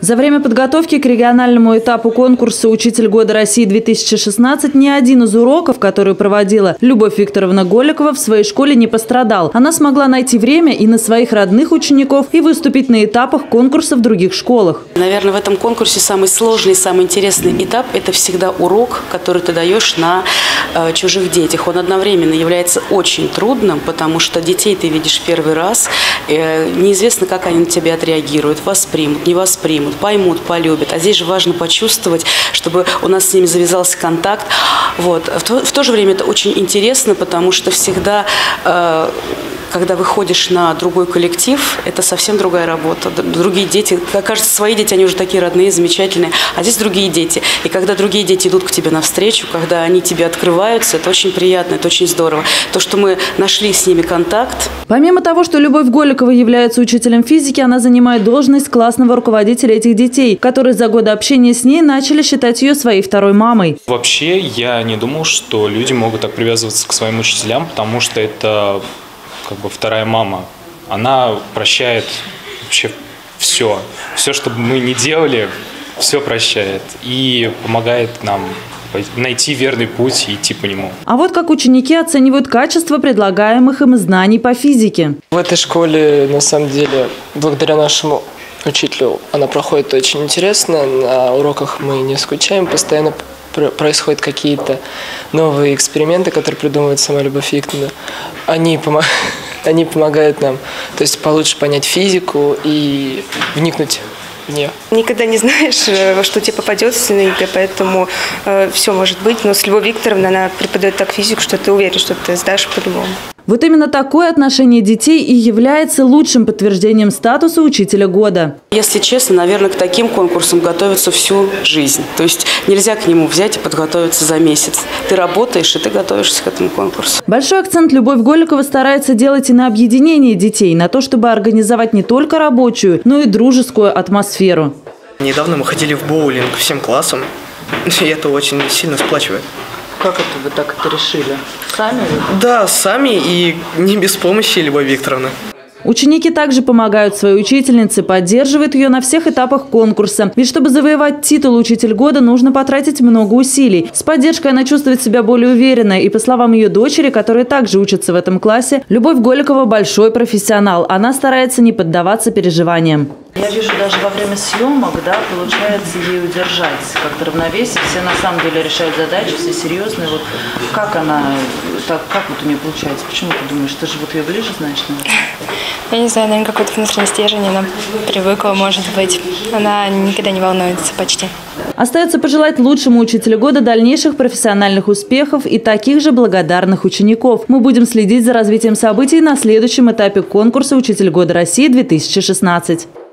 За время подготовки к региональному этапу конкурса «Учитель года России-2016» ни один из уроков, которые проводила Любовь Викторовна Голикова, в своей школе не пострадал. Она смогла найти время и на своих родных учеников, и выступить на этапах конкурса в других школах. Наверное, в этом конкурсе самый сложный, самый интересный этап – это всегда урок, который ты даешь на чужих детях. Он одновременно является очень трудным, потому что детей ты видишь первый раз, неизвестно, как они на тебя отреагируют, воспримут, не воспримут, поймут, полюбят. А здесь же важно почувствовать, чтобы у нас с ними завязался контакт. Вот. В то же время это очень интересно, потому что всегда, когда выходишь на другой коллектив, это совсем другая работа. Другие дети, кажется, свои дети, они уже такие родные, замечательные, а здесь другие дети. И когда другие дети идут к тебе навстречу, когда они тебе открываются, это очень приятно, это очень здорово. То, что мы нашли с ними контакт. Помимо того, что Любовь Голикова является учителем физики, она занимает должность классного руководителя этих детей, которые за годы общения с ней начали считать ее своей второй мамой. Вообще, я не думал, что люди могут так привязываться к своим учителям, потому что это как бы вторая мама. Она прощает вообще все. Все, что бы мы ни делали, все прощает и помогает нам найти верный путь и идти по нему. А вот как ученики оценивают качество предлагаемых им знаний по физике. В этой школе, на самом деле, благодаря нашему учителю, она проходит очень интересно. На уроках мы не скучаем, постоянно происходят какие-то новые эксперименты, которые придумывает сама Любовь Викторовна. Они помогают нам, то есть получше понять физику и вникнуть в нее. Никогда не знаешь, во что тебе попадется на ЕГЭ, поэтому все может быть. Но с Любовью Викторовной она преподает так физику, что ты уверен, что ты сдашь по-любому. Вот именно такое отношение детей и является лучшим подтверждением статуса учителя года. Если честно, наверное, к таким конкурсам готовятся всю жизнь. То есть нельзя к нему взять и подготовиться за месяц. Ты работаешь, и ты готовишься к этому конкурсу. Большой акцент Любовь Голикова старается делать и на объединение детей, на то, чтобы организовать не только рабочую, но и дружескую атмосферу. Недавно мы ходили в боулинг всем классом, и это очень сильно сплачивает. Как это вы так это решили? Сами? Да, сами и не без помощи Любови Викторовны. Ученики также помогают своей учительнице, поддерживают ее на всех этапах конкурса. Ведь чтобы завоевать титул «Учитель года», нужно потратить много усилий. С поддержкой она чувствует себя более уверенно. И по словам ее дочери, которая также учится в этом классе, Любовь Голикова большой профессионал. Она старается не поддаваться переживаниям. Я вижу, даже во время съемок, получается ей удержать как-то равновесие. Все на самом деле решают задачи, все серьезные. Вот как она, как вот у нее получается? Почему ты думаешь? Ты же вот ее ближе знаешь, наверное? Я не знаю, наверное, какой-то внутренний стержень, она привыкла, может быть. Она никогда не волнуется почти. Остается пожелать лучшему учителю года дальнейших профессиональных успехов и таких же благодарных учеников. Мы будем следить за развитием событий на следующем этапе конкурса «Учитель года России-2016».